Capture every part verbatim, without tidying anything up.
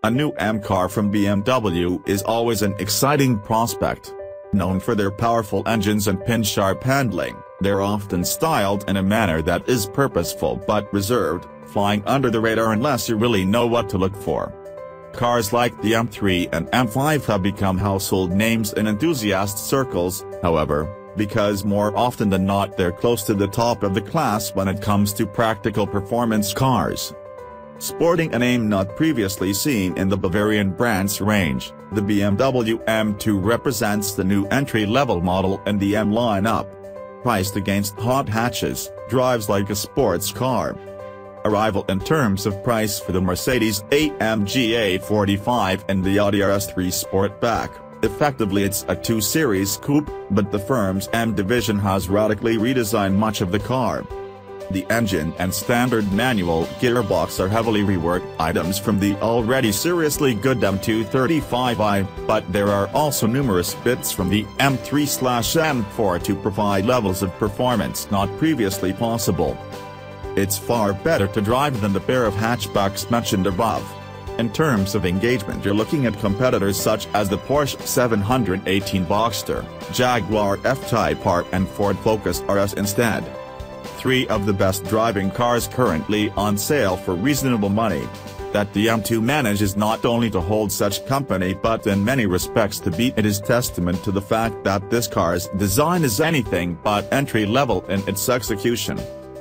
A new M car from B M W is always an exciting prospect. Known for their powerful engines and pin-sharp handling, they're often styled in a manner that is purposeful but reserved, flying under the radar unless you really know what to look for. Cars like the M three and M five have become household names in enthusiast circles, however, because more often than not they're close to the top of the class when it comes to practical performance cars. Sporting a name not previously seen in the Bavarian brand's range, the B M W M two represents the new entry-level model in the M lineup. Priced against hot hatches, drives like a sports car. A rival in terms of price for the Mercedes A M G A forty-five and the Audi R S three Sportback. Effectively it's a two series coupe, but the firm's M division has radically redesigned much of the car. The engine and standard manual gearbox are heavily reworked items from the already seriously good M two thirty-five i, but there are also numerous bits from the M three M four to provide levels of performance not previously possible. It's far better to drive than the pair of hatchbacks mentioned above. In terms of engagement you're looking at competitors such as the Porsche seven eighteen Boxster, Jaguar F-Type R and Ford Focus R S instead. Three of the best driving cars currently on sale for reasonable money. That the M two manages not only to hold such company but in many respects to beat it is testament to the fact that this car's design is anything but entry-level in its execution.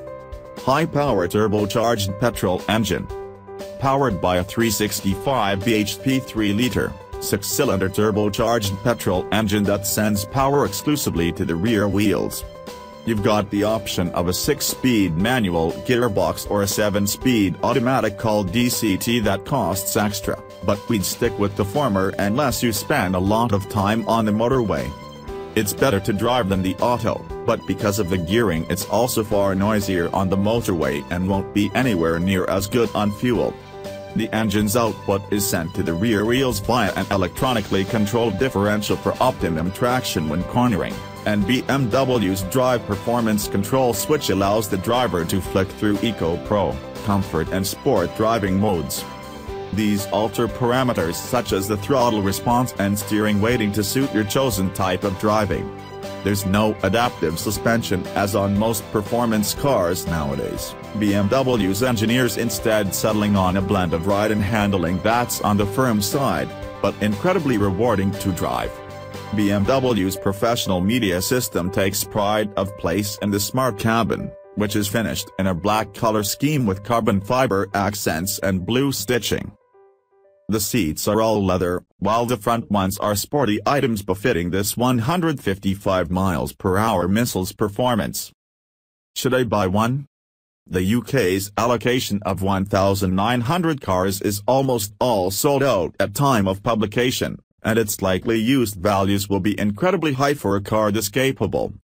High-power turbocharged petrol engine. Powered by a three hundred sixty-five b h p three liter, six cylinder turbocharged petrol engine that sends power exclusively to the rear wheels. You've got the option of a six speed manual gearbox or a seven speed automatic called D C T that costs extra, but we'd stick with the former unless you spend a lot of time on the motorway. It's better to drive than the auto, but because of the gearing it's also far noisier on the motorway and won't be anywhere near as good on fuel. The engine's output is sent to the rear wheels via an electronically controlled differential for optimum traction when cornering, and B M W's Drive Performance Control switch allows the driver to flick through Eco Pro, Comfort and Sport driving modes. These alter parameters such as the throttle response and steering weighting to suit your chosen type of driving. There's no adaptive suspension as on most performance cars nowadays, B M W's engineers instead settling on a blend of ride and handling that's on the firm side, but incredibly rewarding to drive. B M W's professional media system takes pride of place in the smart cabin, which is finished in a black color scheme with carbon fiber accents and blue stitching. The seats are all leather, while the front ones are sporty items befitting this one hundred fifty-five miles per hour missile's performance. Should I buy one? The U K's allocation of one thousand nine hundred cars is almost all sold out at time of publication, and its likely used values will be incredibly high for a car this capable.